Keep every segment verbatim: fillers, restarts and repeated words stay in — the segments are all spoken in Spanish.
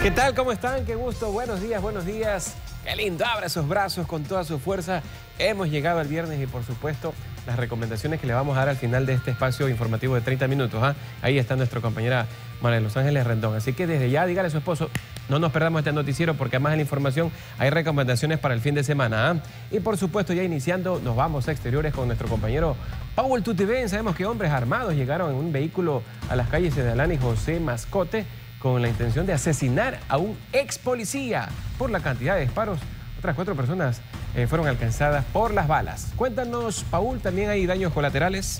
¿Qué tal? ¿Cómo están? Qué gusto. Buenos días, buenos días. Qué lindo. Abra esos brazos con toda su fuerza. Hemos llegado al viernes y, por supuesto, las recomendaciones que le vamos a dar al final de este espacio informativo de treinta minutos. ¿ah? Ahí está nuestra compañera María de Los Ángeles Rendón. Así que desde ya, dígale a su esposo, no nos perdamos este noticiero porque además de la información hay recomendaciones para el fin de semana. ¿ah? Y, por supuesto, ya iniciando, nos vamos a exteriores con nuestro compañero Paul Tutibén. Sabemos que hombres armados llegaron en un vehículo a las calles de Adalán y José Mascote con la intención de asesinar a un ex policía por la cantidad de disparos. Otras cuatro personas eh, fueron alcanzadas por las balas. Cuéntanos, Paul, ¿también hay daños colaterales?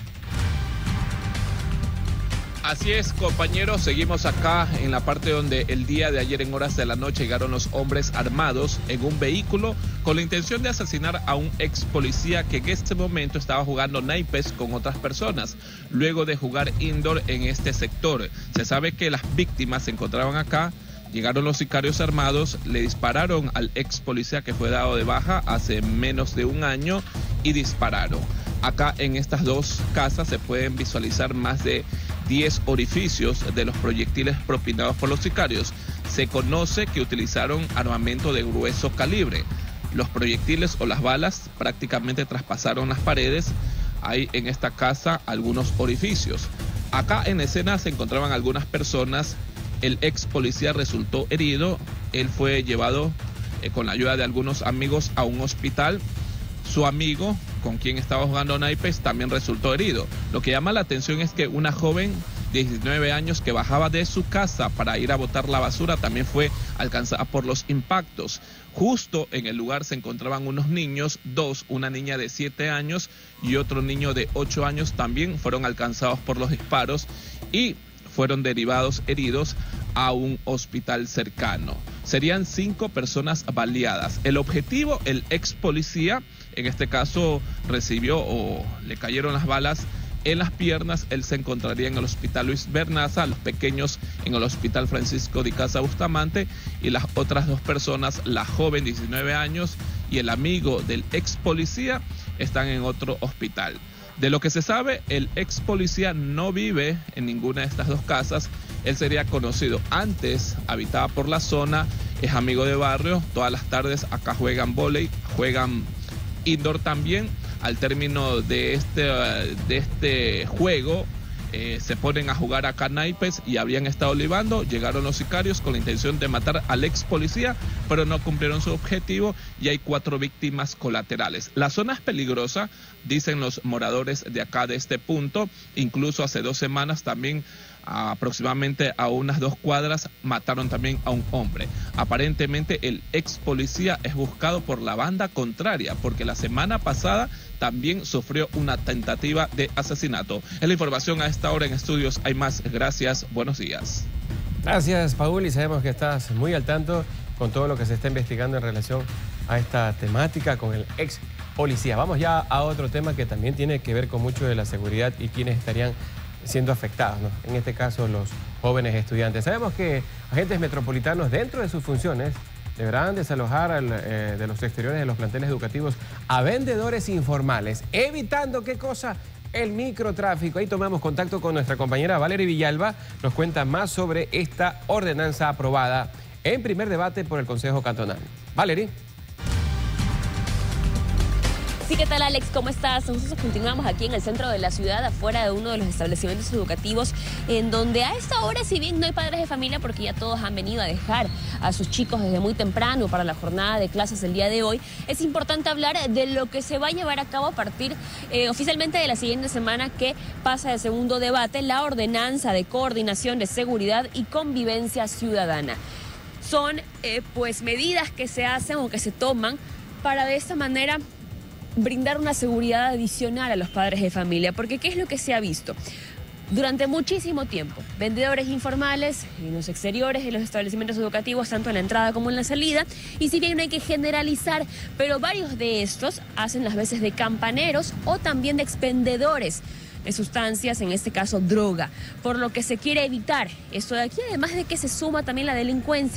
Así es, compañeros, seguimos acá en la parte donde el día de ayer en horas de la noche llegaron los hombres armados en un vehículo con la intención de asesinar a un ex policía que en este momento estaba jugando naipes con otras personas, luego de jugar indoor en este sector. Se sabe que las víctimas se encontraban acá, llegaron los sicarios armados, le dispararon al ex policía que fue dado de baja hace menos de un año y dispararon. Acá en estas dos casas se pueden visualizar más de diez orificios de los proyectiles propinados por los sicarios. Se conoce que utilizaron armamento de grueso calibre. Los proyectiles o las balas prácticamente traspasaron las paredes. Hay en esta casa algunos orificios. Acá en escena se encontraban algunas personas. El ex policía resultó herido. Él fue llevado eh, con la ayuda de algunos amigos a un hospital. Su amigo, con quien estaba jugando naipes, también resultó herido. Lo que llama la atención es que una joven de diecinueve años que bajaba de su casa para ir a botar la basura también fue alcanzada por los impactos. Justo en el lugar se encontraban unos niños, dos, una niña de siete años y otro niño de ocho años, también fueron alcanzados por los disparos y fueron derivados heridos a un hospital cercano. Serían cinco personas baleadas. El objetivo, el ex policía, en este caso recibió o le cayeron las balas en las piernas. Él se encontraría en el hospital Luis Bernaza, los pequeños en el hospital Francisco de Casa Bustamante, y las otras dos personas, la joven de diecinueve años y el amigo del ex policía, están en otro hospital. De lo que se sabe, el ex policía no vive en ninguna de estas dos casas. Él sería conocido antes, habitaba por la zona, es amigo de barrio. Todas las tardes acá juegan vóley, juegan indoor también. Al término de este, de este juego, eh, se ponen a jugar acá naipes y habían estado libando. Llegaron los sicarios con la intención de matar al ex policía, pero no cumplieron su objetivo y hay cuatro víctimas colaterales. La zona es peligrosa, dicen los moradores de acá de este punto. Incluso hace dos semanas también, aproximadamente a unas dos cuadras, mataron también a un hombre. Aparentemente el ex policía es buscado por la banda contraria, porque la semana pasada también sufrió una tentativa de asesinato. Es la información a esta hora en estudios. Hay más. Gracias. Buenos días. Gracias, Paul, y sabemos que estás muy al tanto con todo lo que se está investigando en relación a esta temática con el ex policía. Vamos ya a otro tema que también tiene que ver con mucho de la seguridad y quienes estarían siendo afectados, ¿no? En este caso, los jóvenes estudiantes. Sabemos que agentes metropolitanos, dentro de sus funciones, deberán desalojar al, eh, de los exteriores de los planteles educativos a vendedores informales, evitando, ¿qué cosa? El microtráfico. Ahí tomamos contacto con nuestra compañera Valery Villalba, nos cuenta más sobre esta ordenanza aprobada en primer debate por el Consejo Cantonal. Valery. Sí, ¿qué tal, Alex? ¿Cómo estás? Nosotros continuamos aquí en el centro de la ciudad, afuera de uno de los establecimientos educativos, en donde a esta hora, si bien no hay padres de familia, porque ya todos han venido a dejar a sus chicos desde muy temprano para la jornada de clases del día de hoy, es importante hablar de lo que se va a llevar a cabo a partir eh, oficialmente de la siguiente semana, que pasa de segundo debate, la ordenanza de coordinación de seguridad y convivencia ciudadana. Son eh, pues medidas que se hacen o que se toman para de esta manera brindar una seguridad adicional a los padres de familia, porque ¿qué es lo que se ha visto? Durante muchísimo tiempo, vendedores informales en los exteriores de los establecimientos educativos, tanto en la entrada como en la salida, y si bien no hay que generalizar, pero varios de estos hacen las veces de campaneros o también de expendedores de sustancias, en este caso droga, por lo que se quiere evitar esto de aquí, además de que se suma también la delincuencia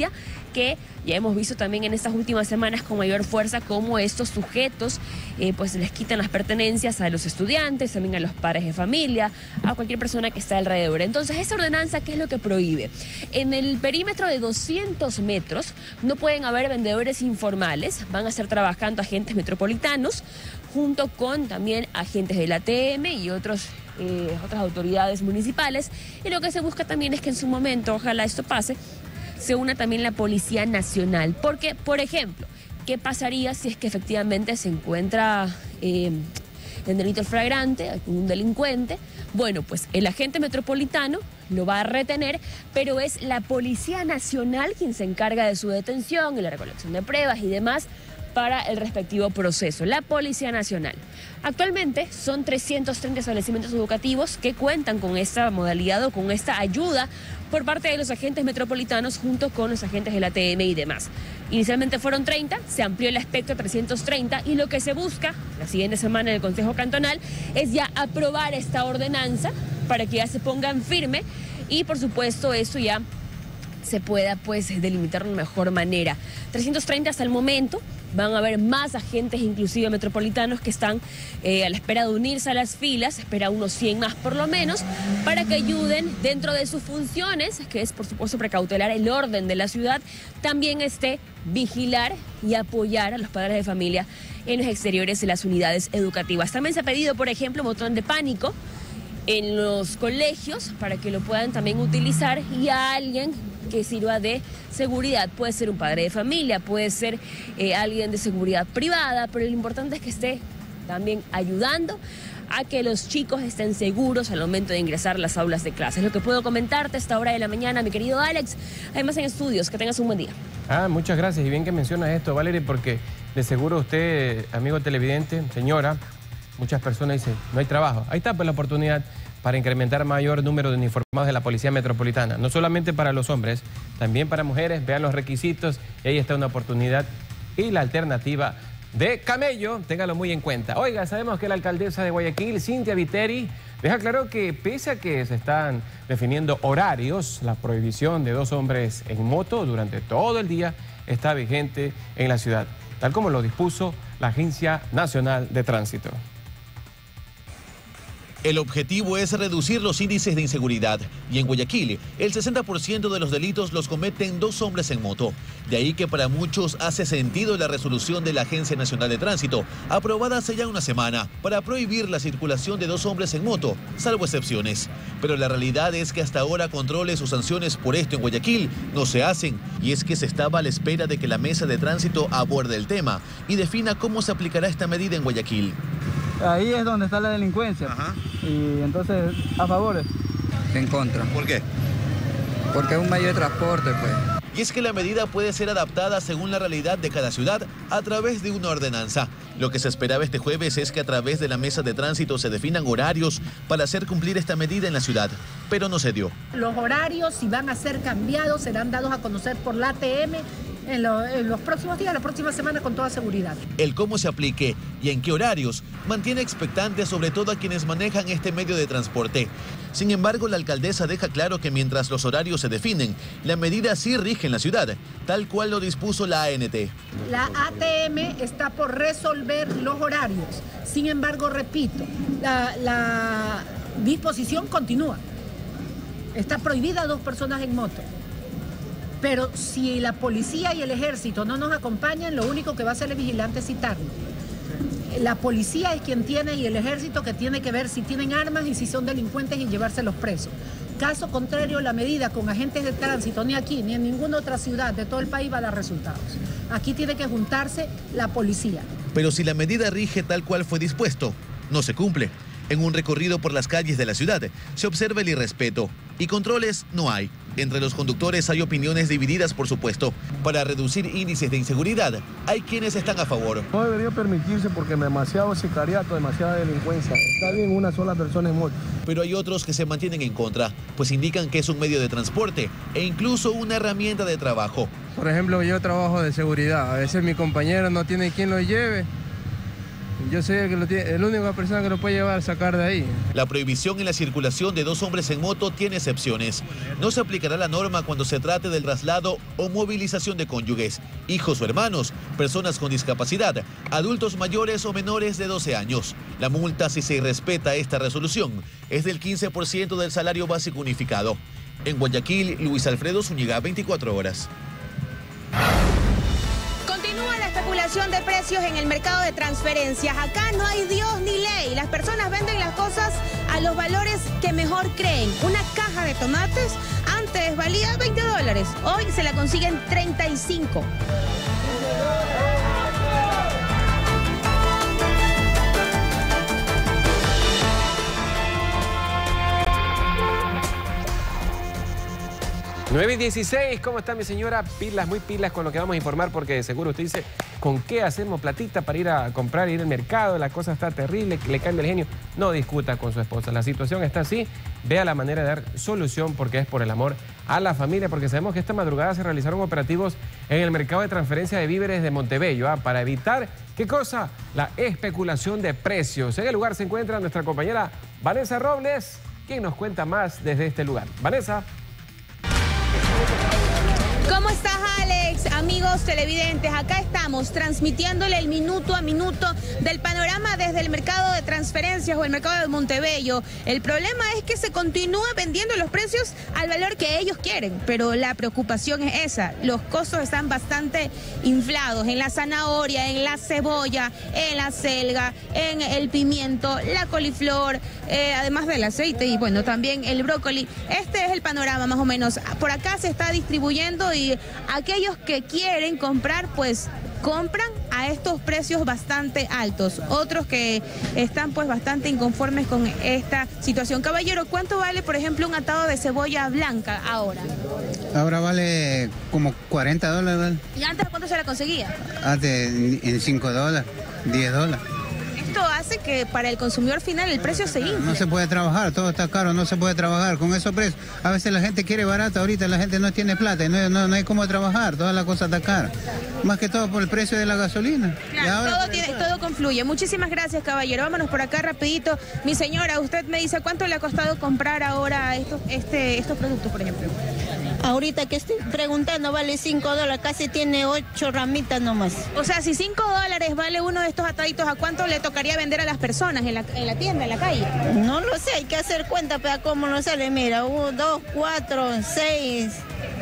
que ya hemos visto también en estas últimas semanas con mayor fuerza cómo estos sujetos eh, pues les quitan las pertenencias a los estudiantes, también a los padres de familia, a cualquier persona que está alrededor. Entonces, esta ordenanza, ¿qué es lo que prohíbe? En el perímetro de doscientos metros no pueden haber vendedores informales, van a estar trabajando agentes metropolitanos junto con también agentes del A T M y otros Eh, otras autoridades municipales, y lo que se busca también es que en su momento, ojalá esto pase, se una también la Policía Nacional, porque, por ejemplo, ¿qué pasaría si es que efectivamente se encuentra eh, el delito flagrante, un delincuente? Bueno, pues el agente metropolitano lo va a retener, pero es la Policía Nacional quien se encarga de su detención y la recolección de pruebas y demás para el respectivo proceso, la Policía Nacional. Actualmente son trescientos treinta establecimientos educativos que cuentan con esta modalidad o con esta ayuda por parte de los agentes metropolitanos junto con los agentes del A T M y demás. Inicialmente fueron treinta, se amplió el espectro a trescientos treinta y lo que se busca la siguiente semana en el Consejo Cantonal es ya aprobar esta ordenanza para que ya se pongan firme y por supuesto eso ya se pueda pues delimitar de mejor manera. trescientos treinta hasta el momento. Van a haber más agentes, inclusive metropolitanos, que están eh, a la espera de unirse a las filas, espera unos cien más por lo menos, para que ayuden dentro de sus funciones, que es por supuesto precautelar el orden de la ciudad, también esté vigilar y apoyar a los padres de familia en los exteriores de las unidades educativas. También se ha pedido, por ejemplo, un botón de pánico en los colegios para que lo puedan también utilizar y a alguien que sirva de seguridad. Puede ser un padre de familia, puede ser eh, alguien de seguridad privada, pero lo importante es que esté también ayudando a que los chicos estén seguros al momento de ingresar a las aulas de clase. Es lo que puedo comentarte a esta hora de la mañana, mi querido Alex. Además en estudios, que tengas un buen día. Ah, muchas gracias. Y bien que mencionas esto, Valerie, porque de seguro usted, amigo televidente, señora, muchas personas dicen, no hay trabajo. Ahí está pues la oportunidad para incrementar mayor número de uniformados de la Policía Metropolitana. No solamente para los hombres, también para mujeres. Vean los requisitos y ahí está una oportunidad y la alternativa de camello, téngalo muy en cuenta. Oiga, sabemos que la alcaldesa de Guayaquil, Cintia Viteri, deja claro que pese a que se están definiendo horarios, la prohibición de dos hombres en moto durante todo el día está vigente en la ciudad, tal como lo dispuso la Agencia Nacional de Tránsito. El objetivo es reducir los índices de inseguridad y en Guayaquil el sesenta por ciento de los delitos los cometen dos hombres en moto. De ahí que para muchos hace sentido la resolución de la Agencia Nacional de Tránsito, aprobada hace ya una semana, para prohibir la circulación de dos hombres en moto, salvo excepciones. Pero la realidad es que hasta ahora controles o sanciones por esto en Guayaquil no se hacen, y es que se estaba a la espera de que la mesa de tránsito aborde el tema y defina cómo se aplicará esta medida en Guayaquil. Ahí es donde está la delincuencia. Ajá. Y entonces, a favor. En contra. ¿Por qué? Porque es un medio de transporte, pues. Y es que la medida puede ser adaptada según la realidad de cada ciudad a través de una ordenanza. Lo que se esperaba este jueves es que a través de la mesa de tránsito se definan horarios para hacer cumplir esta medida en la ciudad, pero no se dio. Los horarios, si van a ser cambiados, serán dados a conocer por la A T M en, lo, en los próximos días, la próxima semana, con toda seguridad. El cómo se aplique y en qué horarios mantiene expectantes sobre todo a quienes manejan este medio de transporte. Sin embargo, la alcaldesa deja claro que mientras los horarios se definen, la medida sí rige en la ciudad, tal cual lo dispuso la A N T. La A T M está por resolver los horarios. Sin embargo, repito, la, la disposición continúa. Está prohibida dos personas en moto. Pero si la policía y el ejército no nos acompañan, lo único que va a hacer el vigilante es citarlo. La policía es quien tiene y el ejército que tiene que ver si tienen armas y si son delincuentes y llevárselos presos. Caso contrario, la medida con agentes de tránsito ni aquí ni en ninguna otra ciudad de todo el país va a dar resultados. Aquí tiene que juntarse la policía. Pero si la medida rige tal cual fue dispuesto, no se cumple. En un recorrido por las calles de la ciudad se observa el irrespeto y controles no hay. Entre los conductores hay opiniones divididas, por supuesto. Para reducir índices de inseguridad, hay quienes están a favor. No debería permitirse porque demasiado sicariato, demasiada delincuencia. Está bien una sola persona en moto. Pero hay otros que se mantienen en contra, pues indican que es un medio de transporte e incluso una herramienta de trabajo. Por ejemplo, yo trabajo de seguridad. A veces mi compañero no tiene quien lo lleve Yo soy el, que lo tiene, el único persona que lo puede llevar a sacar de ahí. La prohibición en la circulación de dos hombres en moto tiene excepciones. No se aplicará la norma cuando se trate del traslado o movilización de cónyuges, hijos o hermanos, personas con discapacidad, adultos mayores o menores de doce años. La multa, si se irrespeta esta resolución, es del quince por ciento del salario básico unificado. En Guayaquil, Luis Alfredo Zúñiga, veinticuatro horas. Continúa la especulación de precios en el mercado de transferencias. Acá no hay Dios ni ley. Las personas venden las cosas a los valores que mejor creen. Una caja de tomates antes valía veinte dólares. Hoy se la consiguen treinta y cinco. nueve y dieciséis, ¿cómo está mi señora? Pilas, muy pilas con lo que vamos a informar, porque seguro usted dice, ¿con qué hacemos platita para ir a comprar, ir al mercado? La cosa está terrible, le cambia el genio. No discuta con su esposa, la situación está así, vea la manera de dar solución, porque es por el amor a la familia, porque sabemos que esta madrugada se realizaron operativos en el mercado de transferencia de víveres de Montebello, ¿ah? Para evitar, ¿qué cosa? La especulación de precios. En el lugar se encuentra nuestra compañera Vanessa Robles, quien nos cuenta más desde este lugar. Vanessa. ¿Cómo estás, Alex? Amigos televidentes, acá estamos transmitiéndole el minuto a minuto del panorama desde el mercado de transferencias o el mercado de Montebello. El problema es que se continúa vendiendo los precios al valor que ellos quieren, pero la preocupación es esa. Los costos están bastante inflados en la zanahoria, en la cebolla, en la selga, en el pimiento, la coliflor, eh, además del aceite y bueno, también el brócoli. Este es el panorama más o menos. Por acá se está distribuyendo y aquellos que quieren comprar, pues compran a estos precios bastante altos. Otros que están pues bastante inconformes con esta situación. Caballero, ¿cuánto vale, por ejemplo, un atado de cebolla blanca ahora? Ahora vale como cuarenta dólares. ¿Vale? ¿Y antes cuánto se la conseguía? Antes en cinco dólares, diez dólares. Esto hace que para el consumidor final el precio se infle. No se puede trabajar, todo está caro, no se puede trabajar con esos precios. A veces la gente quiere barato, ahorita la gente no tiene plata, no, no, no hay cómo trabajar, toda la cosa está cara. Más que todo por el precio de la gasolina. Claro, ahora, todo, tiene, todo confluye. Muchísimas gracias, caballero. Vámonos por acá rapidito. Mi señora, usted me dice, ¿cuánto le ha costado comprar ahora estos, este, estos productos, por ejemplo? Ahorita que estoy preguntando vale cinco dólares, casi tiene ocho ramitas nomás. O sea, si cinco dólares vale uno de estos ataditos, ¿a cuánto le tocaría vender a las personas en la, en la tienda, en la calle? No lo sé, hay que hacer cuenta, pero cómo no sale, mira, uno, dos, cuatro, seis,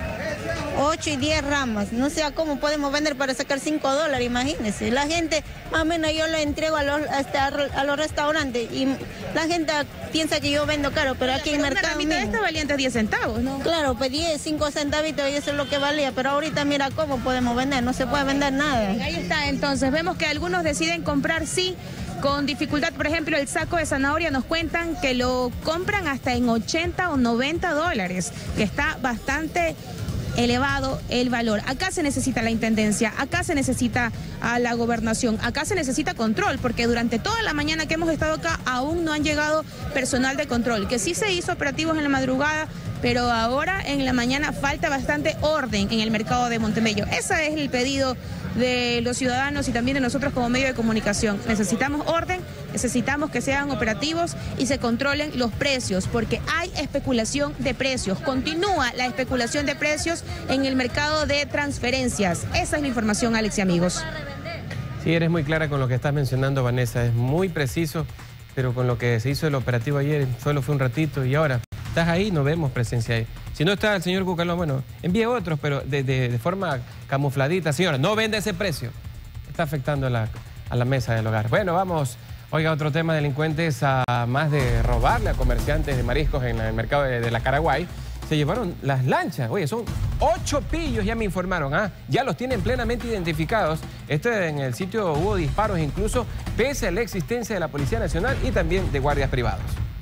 ocho y diez ramas. No sé a cómo podemos vender para sacar cinco dólares, imagínense. La gente, más o menos yo le entrego a los, hasta a los restaurantes y la gente piensa que yo vendo caro, pero aquí en el mercado... Una ramita de esta valía antes diez centavos, ¿no? Claro, pues diez, cinco centavitos y eso es lo que valía, pero ahorita mira cómo podemos vender, no se puede vender nada. Ahí está, entonces, vemos que algunos deciden comprar, sí, con dificultad. Por ejemplo, el saco de zanahoria nos cuentan que lo compran hasta en ochenta o noventa dólares, que está bastante elevado el valor. Acá se necesita la intendencia, acá se necesita a la gobernación, acá se necesita control, porque durante toda la mañana que hemos estado acá aún no han llegado personal de control, que sí se hizo operativos en la madrugada, pero ahora en la mañana falta bastante orden en el mercado de Montebello. Ese es el pedido de los ciudadanos y también de nosotros como medio de comunicación. Necesitamos orden, necesitamos que sean operativos y se controlen los precios, porque hay especulación de precios. Continúa la especulación de precios en el mercado de transferencias. Esa es la información, Alex y amigos. Sí, eres muy clara con lo que estás mencionando, Vanessa. Es muy preciso, pero con lo que se hizo el operativo ayer, solo fue un ratito y ahora estás ahí, no vemos presencia ahí. Si no está el señor Cucalón, bueno, envíe otros, pero de, de, de forma camufladita. Señora, no vende ese precio. Está afectando a la, a la mesa del hogar. Bueno, vamos. Oiga, otro tema, delincuentes, a más de robarle a comerciantes de mariscos en el mercado de, de la Caraguay, se llevaron las lanchas. Oye, son ocho pillos, ya me informaron, ¿ah? Ya los tienen plenamente identificados. Este en el sitio hubo disparos, incluso pese a la existencia de la Policía Nacional y también de guardias privados.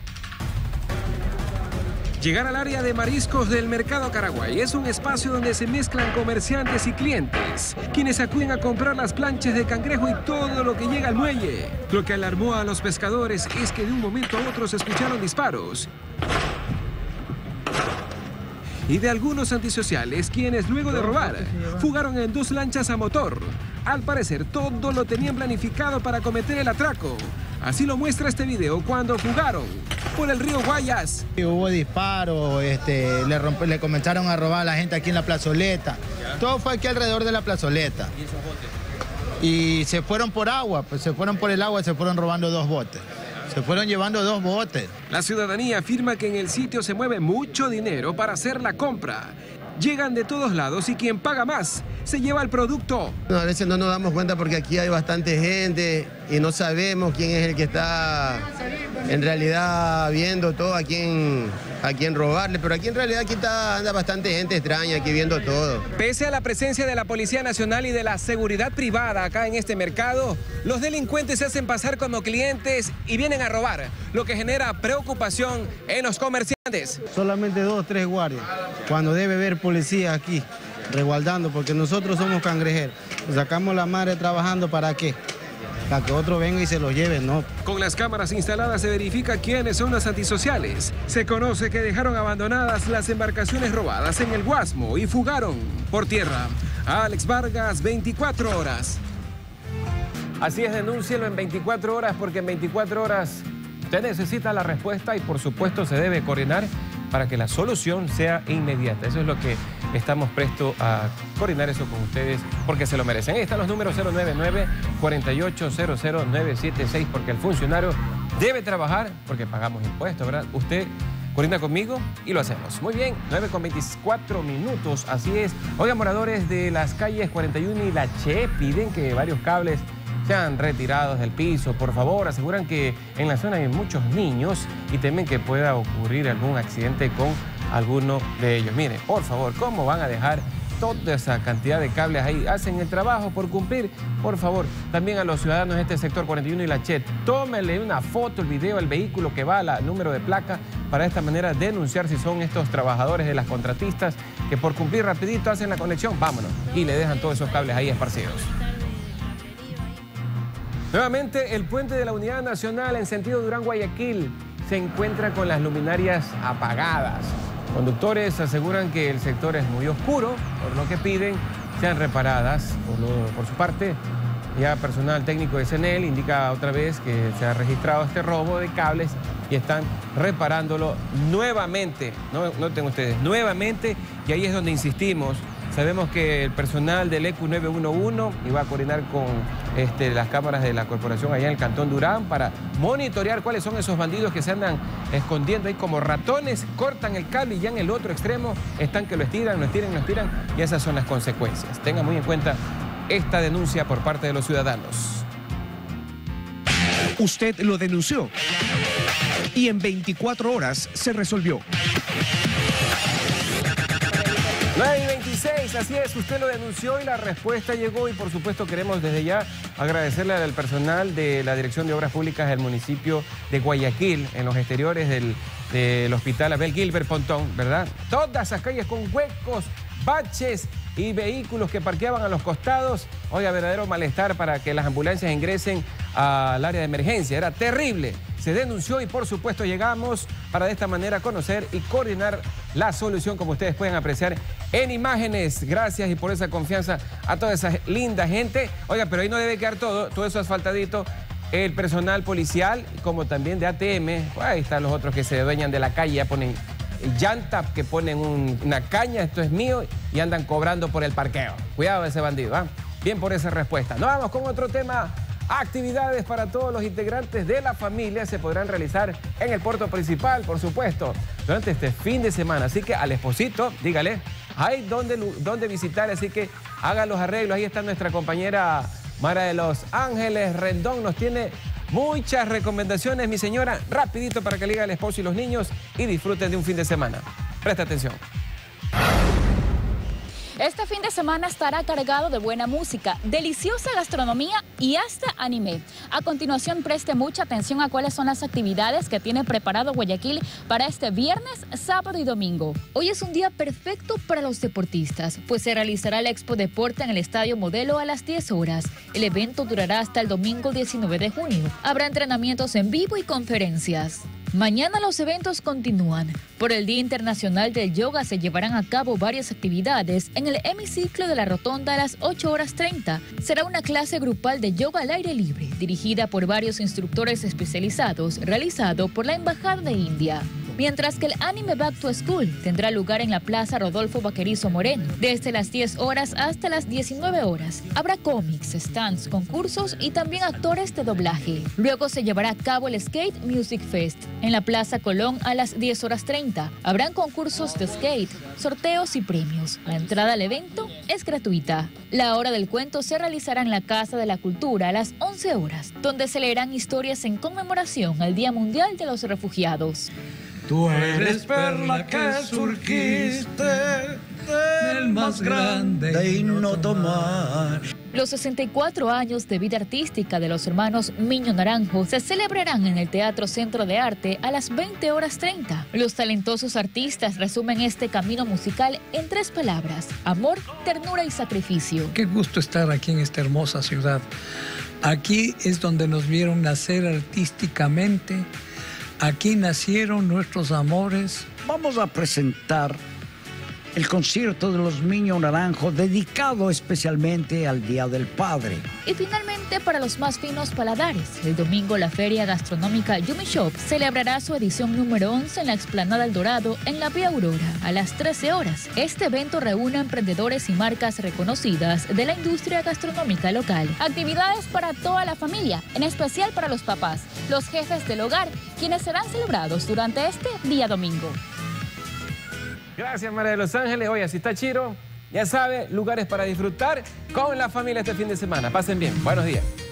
Llegar al área de mariscos del Mercado Caraguay es un espacio donde se mezclan comerciantes y clientes, quienes acuden a comprar las planchas de cangrejo y todo lo que llega al muelle. Lo que alarmó a los pescadores es que de un momento a otro se escucharon disparos. y de algunos antisociales quienes luego de robar fugaron en dos lanchas a motor. Al parecer todo lo tenían planificado para cometer el atraco. Así lo muestra este video cuando fugaron por el río Guayas. Hubo disparos, este, le, rompe, le comenzaron a robar a la gente aquí en la plazoleta. Todo fue aquí alrededor de la plazoleta. ¿Y esos botes? Y se fueron por agua, pues se fueron por el agua y se fueron robando dos botes. Se fueron llevando dos botes. La ciudadanía afirma que en el sitio se mueve mucho dinero para hacer la compra. Llegan de todos lados y quien paga más se lleva el producto. No, a veces no nos damos cuenta porque aquí hay bastante gente y no sabemos quién es el que está en realidad viendo todo, a quién, a quién robarle. Pero aquí en realidad aquí está, anda bastante gente extraña aquí viendo todo. Pese a la presencia de la Policía Nacional y de la seguridad privada acá en este mercado, los delincuentes se hacen pasar como clientes y vienen a robar, lo que genera preocupación en los comerciantes. Solamente dos, tres guardias, cuando debe haber policía aquí, resguardando, porque nosotros somos cangrejeros. Sacamos la madre trabajando, ¿para qué? Para que otro venga y se lo lleve, no. Con las cámaras instaladas se verifica quiénes son los antisociales. Se conoce que dejaron abandonadas las embarcaciones robadas en el Guasmo y fugaron por tierra. Alex Vargas, veinticuatro horas. Así es, denúncielo en veinticuatro horas, porque en veinticuatro horas usted necesita la respuesta y por supuesto se debe coordinar para que la solución sea inmediata. Eso es lo que estamos prestos a coordinar eso con ustedes porque se lo merecen. Ahí están los números cero nueve nueve, cuatro ocho cero cero, nueve siete seis, porque el funcionario debe trabajar porque pagamos impuestos, ¿verdad? Usted coordina conmigo y lo hacemos. Muy bien, nueve con veinticuatro minutos, así es. Oigan, moradores de las calles cuarenta y uno y La Che piden que varios cables sean retirados del piso. Por favor, aseguran que en la zona hay muchos niños y temen que pueda ocurrir algún accidente con alguno de ellos. Miren, por favor, ¿cómo van a dejar toda esa cantidad de cables ahí? Hacen el trabajo por cumplir. Por favor, también a los ciudadanos de este sector cuarenta y uno y La Che, tómenle una foto, el video, el vehículo que va, el número de placa, para de esta manera denunciar si son estos trabajadores de las contratistas que por cumplir rapidito hacen la conexión, vámonos, y le dejan todos esos cables ahí esparcidos. Nuevamente, el puente de la Unidad Nacional en sentido Durán-Guayaquil se encuentra con las luminarias apagadas. Conductores aseguran que el sector es muy oscuro, por lo que piden sean reparadas. Por, lo, por su parte, ya personal técnico de CENEL indica otra vez que se ha registrado este robo de cables y están reparándolo nuevamente. No, noten ustedes, nuevamente, y ahí es donde insistimos. Sabemos que el personal del E Q nueve uno uno iba a coordinar con este, las cámaras de la corporación allá en el Cantón Durán para monitorear cuáles son esos bandidos que se andan escondiendo ahí como ratones, cortan el cable y ya en el otro extremo están que lo estiran, lo estiran, lo estiran, y esas son las consecuencias. Tengan muy en cuenta esta denuncia por parte de los ciudadanos. Usted lo denunció y en veinticuatro horas se resolvió. nueve y veintiséis, así es, usted lo denunció y la respuesta llegó y por supuesto queremos desde ya agradecerle al personal de la Dirección de Obras Públicas del municipio de Guayaquil, en los exteriores del, del hospital Abel Gilbert Pontón, ¿verdad? Todas esas calles con huecos, baches y vehículos que parqueaban a los costados. Oiga, verdadero malestar para que las ambulancias ingresen al área de emergencia, era terrible. Se denunció y por supuesto llegamos para de esta manera conocer y coordinar la solución, como ustedes pueden apreciar en imágenes. Gracias y por esa confianza a toda esa linda gente. Oiga, pero ahí no debe quedar todo, todo eso asfaltadito. El personal policial, como también de A T M, ahí están los otros que se dueñan de la calle, ya ponen llanta, que ponen un, una caña, esto es mío, y andan cobrando por el parqueo. Cuidado ese bandido, ¿eh? Bien por esa respuesta. Nos vamos con otro tema. Actividades para todos los integrantes de la familia se podrán realizar en el puerto principal, por supuesto, durante este fin de semana. Así que al esposito, dígale, hay donde, donde visitar, así que hagan los arreglos. Ahí está nuestra compañera Mara de los Ángeles Rendón, nos tiene muchas recomendaciones, mi señora, rapidito para que le diga al esposo y los niños y disfruten de un fin de semana. Presta atención. Este fin de semana estará cargado de buena música, deliciosa gastronomía y hasta anime. A continuación, preste mucha atención a cuáles son las actividades que tiene preparado Guayaquil para este viernes, sábado y domingo. Hoy es un día perfecto para los deportistas, pues se realizará la Expo Deporte en el Estadio Modelo a las diez horas. El evento durará hasta el domingo diecinueve de junio. Habrá entrenamientos en vivo y conferencias. Mañana los eventos continúan. Por el Día Internacional del Yoga se llevarán a cabo varias actividades en el hemiciclo de la Rotonda a las ocho horas treinta. Será una clase grupal de yoga al aire libre, dirigida por varios instructores especializados, realizado por la Embajada de India. Mientras que el anime Back to School tendrá lugar en la Plaza Rodolfo Vaquerizo Moreno, desde las diez horas hasta las diecinueve horas. Habrá cómics, stands, concursos y también actores de doblaje. Luego se llevará a cabo el Skate Music Fest en la Plaza Colón a las diez horas treinta. Habrán concursos de skate, sorteos y premios. La entrada al evento es gratuita. La hora del cuento se realizará en la Casa de la Cultura a las once horas, donde se leerán historias en conmemoración al Día Mundial de los Refugiados. Tú eres perla que surgiste del más grande y no tomar. Los sesenta y cuatro años de vida artística de los hermanos Miño Naranjo se celebrarán en el Teatro Centro de Arte a las veinte horas treinta. Los talentosos artistas resumen este camino musical en tres palabras: amor, ternura y sacrificio. Qué gusto estar aquí en esta hermosa ciudad. Aquí es donde nos vieron nacer artísticamente. Aquí nacieron nuestros amores. Vamos a presentar el concierto de los Miño Naranjo, dedicado especialmente al Día del Padre. Y finalmente, para los más finos paladares, el domingo la Feria Gastronómica Yumi Shop celebrará su edición número once en la Explanada El Dorado, en la Vía Aurora, a las trece horas. Este evento reúne a emprendedores y marcas reconocidas de la industria gastronómica local. Actividades para toda la familia, en especial para los papás, los jefes del hogar, quienes serán celebrados durante este día domingo. Gracias, María de Los Ángeles. Oye, si está Chiro, ya sabe, lugares para disfrutar con la familia este fin de semana. Pasen bien. Buenos días.